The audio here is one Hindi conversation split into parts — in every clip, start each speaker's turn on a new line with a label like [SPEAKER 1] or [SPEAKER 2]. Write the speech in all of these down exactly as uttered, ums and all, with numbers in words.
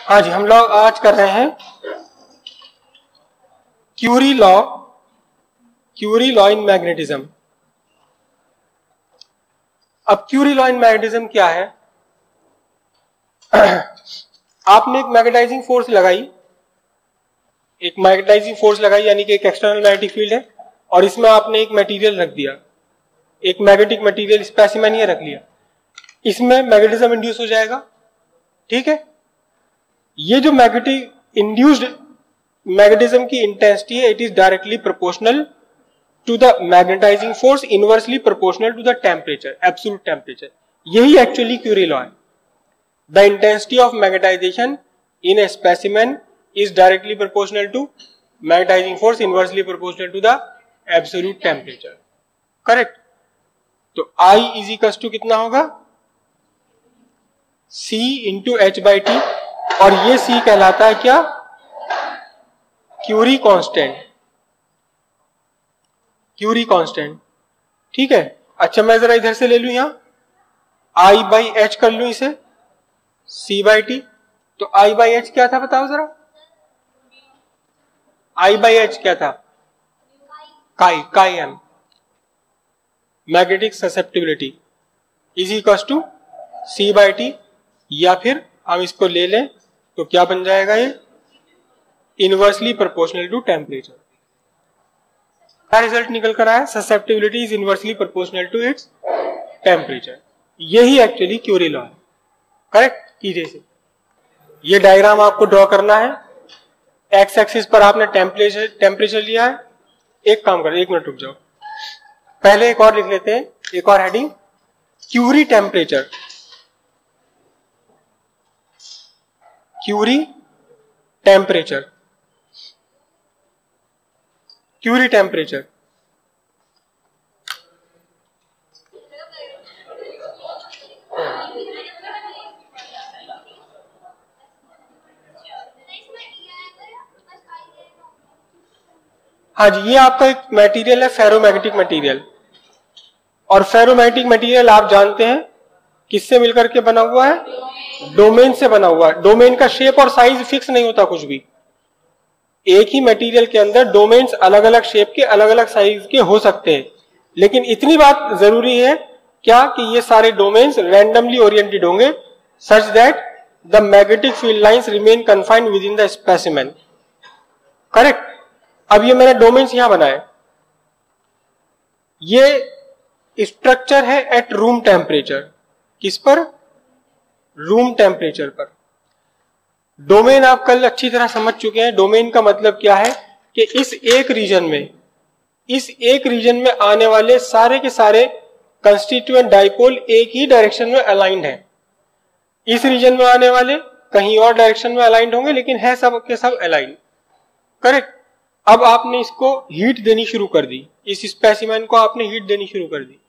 [SPEAKER 1] हाँ जी, हम लोग आज कर रहे हैं Curie law, Curie law in magnetism. अब क्यूरी लॉ इन मैग्नेटिज्म क्या है? आपने एक मैग्नेटाइजिंग फोर्स लगाई, एक मैग्नेटाइजिंग फोर्स लगाई यानी कि एक एक्सटर्नल मैग्नेटिक फील्ड है, और इसमें आपने एक मटेरियल रख दिया, एक मैग्नेटिक मटेरियल स्पेसिमेन ही रख लिया, इसमें मैग्नेटिज्म इंड्यूस हो जाएगा। ठीक है, ये जो मैग्नेटिक इंड्यूस्ड मैग्नेटिज्म की इंटेंसिटी है, it is directly proportional to the magnetising force, inversely proportional to the temperature, absolute temperature. यही एक्चुअली क्यूरी लॉ है। The intensity of magnetisation in a specimen is directly proportional to magnetising force, inversely proportional to the absolute temperature. Correct. तो I इज इक्वल टू कितना होगा? C into H by T, और ये C कहलाता है क्या? Curie constant, Curie constant. ठीक है। अच्छा, मैं जरा इधर से ले लू, यहां I बाई एच कर लू इसे, C बाई टी। तो I बाई एच क्या था बताओ जरा? I बाई एच क्या था? Chi, chi m, magnetic susceptibility is equal to C by T, या फिर हम इसको ले लें तो क्या बन जाएगा? ये इनवर्सली प्रोपोर्शनल टू टेम्परेचर। क्या रिजल्ट निकल कर आया? Susceptibility is inversely proportional to its temperature. यही एक्चुअली क्यूरी लॉ है। करेक्ट कीजिए इसे। ये डायग्राम आपको ड्रॉ करना है। एक्स एक्सिस पर आपने टेम्परेचर टेम्परेचर लिया है। एक काम करो, एक मिनट रुक जाओ, पहले एक और लिख लेते हैं, एक और heading, Curie temperature. Curie temperature, Curie temperature. हाँ जी, ये आपका एक मटेरियल है, फेरोमैग्नेटिक मटेरियल। और फेरोमैग्नेटिक मटेरियल आप जानते हैं किससे मिलकर के बना हुआ है? डोमेन से बना हुआ है। डोमेन का शेप और साइज फिक्स नहीं होता कुछ भी। एक ही मटेरियल के अंदर डोमेन्स अलग अलग शेप के, अलग अलग साइज के हो सकते हैं, लेकिन इतनी बात जरूरी है क्या कि ये सारे डोमेन्स रैंडमली ओरिएंटेड होंगे, such that the magnetic field lines remain confined within the specimen. Correct. अब ये मैंने डोमेन्स यहां बनाए, ये स्ट्रक्चर है एट रूम टेम्परेचर। किस पर? रूम टेम्परेचर पर। डोमेन आप कल अच्छी तरह समझ चुके हैं। डोमेन का मतलब क्या है कि इस एक रीजन में, इस एक रीजन में आने वाले सारे के सारे कंस्टिट्यूएंट डाइपोल एक ही डायरेक्शन में अलाइंड है। इस रीजन में आने वाले कहीं और डायरेक्शन में अलाइंड होंगे, लेकिन है सब के सब अलाइंड। करेक्ट। अब आपने इसको हीट देनी शुरू कर दी, इस स्पेसिमेन को आपने हीट देनी शुरू कर दी।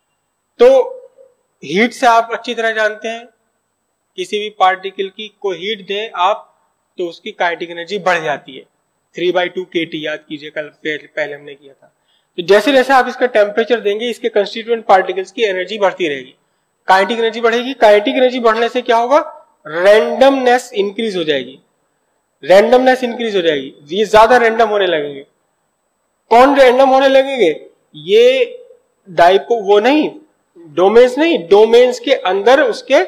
[SPEAKER 1] तो हीट से आप अच्छी तरह जानते हैं, किसी भी पार्टिकल की को हीट दें आप तो उसकी काइनेटिक एनर्जी बढ़ जाती है। Three by two K T, याद कीजिए कल पहले हमने किया था। तो जैसे जैसे आप इसका टेम्परेचर देंगे, इसके कंस्टिट्यूएंट पार्टिकल्स की एनर्जी बढ़ती रहेगी, काइनेटिक एनर्जी बढ़ेगी। काइनेटिक एनर्जी बढ़ने से क्या होगा? रैंडमनेस इंक्रीज हो जाएगी, रैंडमनेस इंक्रीज हो जाएगी, ये ज्यादा रैंडम होने लगेंगे। कौन रैंडम होने लगेंगे? ये डाइपो वो नहीं, डोमेन्स नहीं, डोमेन्स के अंदर उसके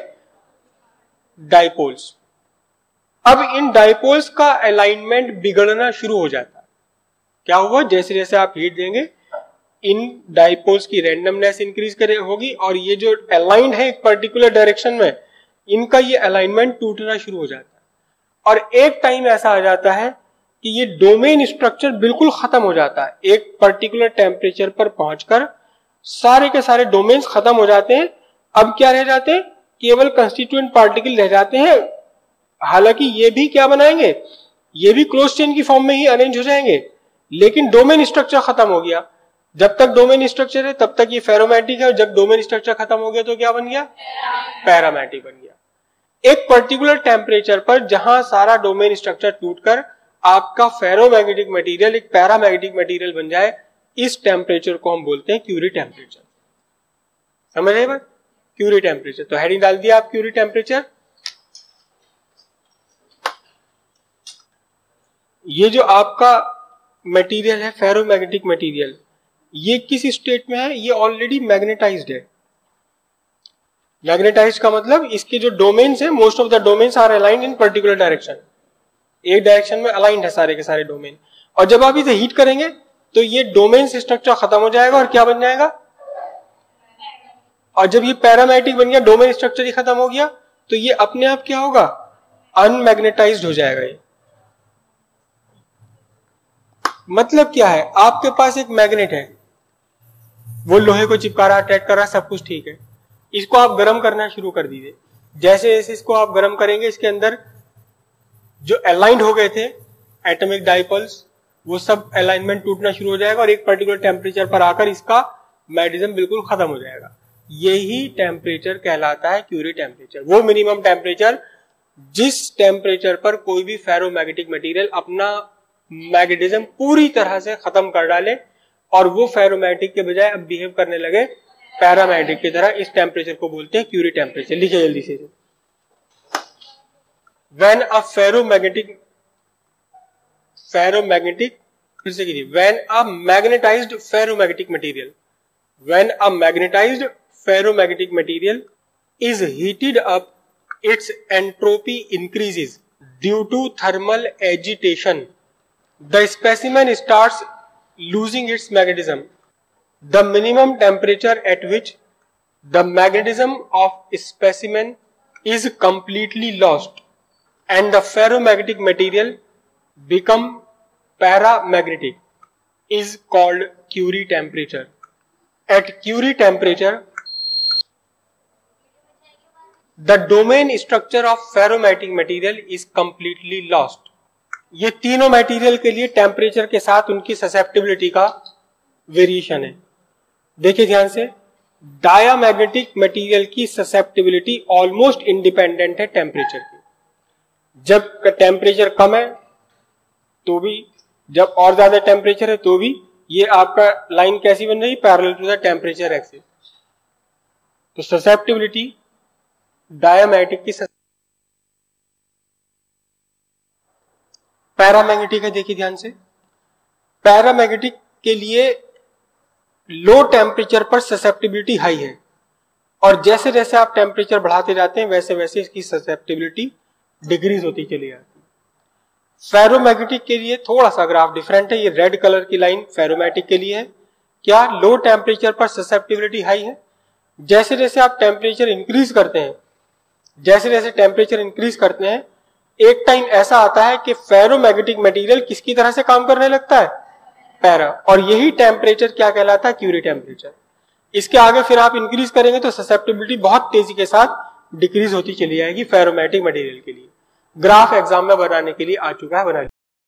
[SPEAKER 1] डाइपोल्स। अब इन डाइपोल्स का अलाइनमेंट बिगड़ना शुरू हो जाता है। क्या हुआ? जैसे जैसे आप हीट देंगे, इन डाइपोल्स की रैंडमनेस इंक्रीज करे होगी, और ये जो अलाइंड है एक पर्टिकुलर डायरेक्शन में, इनका ये अलाइनमेंट टूटना शुरू हो जाता है। और एक टाइम ऐसा आ जाता है कि ये डोमेन स्ट्रक्चर बिल्कुल खत्म हो जाता है। एक पर्टिकुलर टेम्परेचर पर पहुंचकर सारे के सारे डोमेन्स खत्म हो जाते हैं। अब क्या रह जाते हैं? केवल कंस्टिट्यूएंट पार्टिकल रह जाते हैं। हालांकि ये भी क्या बनाएंगे? ये भी क्लोज चेन की फॉर्म में ही अरेंज हो जाएंगे, लेकिन डोमेन स्ट्रक्चर खत्म हो गया। जब तक डोमेन स्ट्रक्चर है तब तक ये फेरोमैग्नेटिक है, और जब डोमेन स्ट्रक्चर खत्म हो गया तो क्या बन गया? पैरामैग्नेटिक बन गया। एक पर्टिकुलर टेम्परेचर पर जहां सारा डोमेन स्ट्रक्चर टूटकर आपका फेरोमैग्नेटिक मटेरियल एक पैरामैग्नेटिक मटेरियल बन जाए, इस टेम्परेचर को हम बोलते हैं क्यूरी टेम्परेचर। समझ आए बात? Curie temperature. तो हेडिंग डाल दिया आप, क्यूरी टेम्परेचर। ये जो आपका मटेरियल है फेरोमैग्नेटिक मटेरियल, ये किस स्टेट में है? ये ऑलरेडी मैग्नेटाइज्ड है। मैग्नेटाइज्ड का मतलब इसके जो डोमेन्स है, most of the domains are aligned in particular direction, एक डायरेक्शन में अलाइंड है सारे के सारे डोमेन। और जब आप इसे हीट करेंगे तो ये डोमेन स्ट्रक्चर खत्म हो जाएगा और क्या बन जाएगा? और जब ये पैरामैग्नेटिक बन गया, डोमेन स्ट्रक्चर ही खत्म हो गया, तो ये अपने आप क्या होगा? अनमैग्नेटाइज्ड हो जाएगा। ये मतलब क्या है? आपके पास एक मैग्नेट है, वो लोहे को चिपका रहा, अटैक कर रहा, सब कुछ ठीक है। इसको आप गर्म करना शुरू कर दीजिए। जैसे जैसे इसको आप गर्म करेंगे, इसके अंदर जो अलाइंड हो गए थे एटॉमिक डाइपोल्स, वो सब अलाइनमेंट टूटना शुरू हो जाएगा और एक पर्टिकुलर टेम्परेचर पर आकर इसका मैग्नेटिज्म बिल्कुल खत्म हो जाएगा। यही टेम्परेचर कहलाता है क्यूरी टेम्परेचर, वो मिनिमम टेम्परेचर जिस टेम्परेचर पर कोई भी फेरोमैग्नेटिक मटेरियल अपना मैग्नेटिज्म पूरी तरह से खत्म कर डाले और वो फेरोमैग्नेटिक के बजाय अब बिहेव करने लगे पैरामैग्नेटिक की तरह। इस टेम्परेचर को बोलते हैं क्यूरी टेम्परेचर। लिखिए जल्दी से। व्हेन अ फेरोमैग्नेटिक फेरोमैग्नेटिक फिर से कीजिए when a magnetized ferromagnetic material when a magnetized ferromagnetic material is heated up, its entropy increases due to thermal agitation. The specimen starts losing its magnetism. The minimum temperature at which the magnetism of specimen is completely lost and the ferromagnetic material become paramagnetic is called Curie temperature. At Curie temperature, the domain structure of ferromagnetic material is completely lost. ये तीनों मटेरियल के लिए टेम्परेचर के साथ उनकी ससेप्टिबिलिटी का वेरिएशन है। देखिए ध्यान से, डायामैग्नेटिक मटेरियल की ससेप्टिबिलिटी ऑलमोस्ट इंडिपेंडेंट है टेम्परेचर की। जब टेम्परेचर कम है तो भी, जब और ज्यादा टेम्परेचर है तो भी, ये आपका लाइन कैसी बन रही? Parallel to the temperature axis. तो ससेप्टिबिलिटी डायामैग्नेटिक की पैरामैग्नेटिक है। देखिए ध्यान से, पैरामैग्नेटिक के लिए लो टेम्परेचर पर ससेप्टिबिलिटी हाई है और जैसे जैसे आप टेम्परेचर बढ़ाते जाते हैं वैसे वैसे इसकी ससेप्टिबिलिटी डिक्रीज होती चली जाती है। फेरोमैग्नेटिक के लिए थोड़ा सा ग्राफ डिफरेंट है। ये रेड कलर की लाइन फेरोमैग्नेटिक के लिए है। क्या लो टेम्परेचर पर ससेप्टिबिलिटी हाई है? जैसे जैसे आप टेम्परेचर इंक्रीज करते हैं जैसे जैसे टेम्परेचर इंक्रीज करते हैं एक टाइम ऐसा आता है कि फेरोमैग्नेटिक मटेरियल किसकी तरह से काम करने लगता है? पैरा। और यही टेम्परेचर क्या कहलाता है? Curie temperature. इसके आगे फिर आप इंक्रीज करेंगे तो ससेप्टिबिलिटी बहुत तेजी के साथ डिक्रीज होती चली जाएगी फेरोमैग्नेटिक मटेरियल के लिए। ग्राफ एग्जाम में बनाने के लिए आ चुका है, बना